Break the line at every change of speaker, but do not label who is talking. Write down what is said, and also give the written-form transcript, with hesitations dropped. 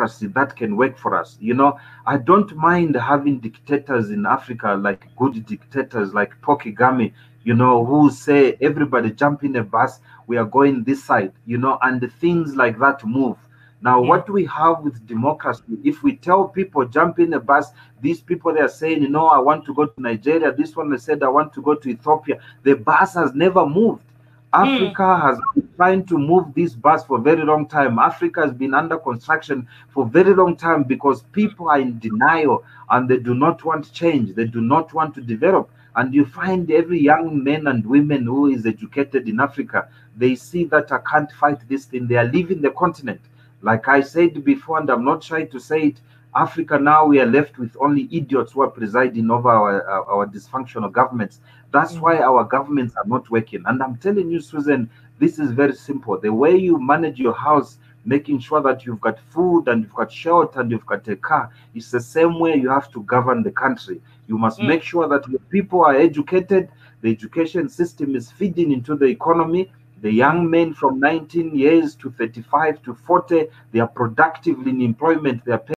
democracy that can work for us. You know, I don't mind having dictators in Africa, like good dictators like Paul Kagame, you know, who say everybody jump in a bus, we are going this side, you know, and the things like that move. Now,
Yeah.
what we have with democracy, if we tell people jump in a bus, these people they are saying, you know, I want to go to Nigeria. This one they said I want to go to Ethiopia. The bus has never moved.
Mm.
Africa has been trying to move this bus for a very long time. Africa has been under construction for a very long time because people are in denial and they do not want change. They do not want to develop. And you
Mm.
find every young man and women who is educated in Africa, they see that I can't fight this thing. They are leaving the continent. Like I said before, and I'm not trying to say it, Africa now we are left with only idiots who are presiding over our dysfunctional governments. That's
Mm.
why our governments are not working. And I'm telling you, Susan, this is very simple. The way you manage your house, making sure that you've got food and you've got shelter and you've got a car, it's the same way you have to govern the country. You must
Mm.
make sure that your people are educated, the education system is feeding into the economy. The
Mm.
young men from 19 years to 35 to 40, they are productive in employment. They are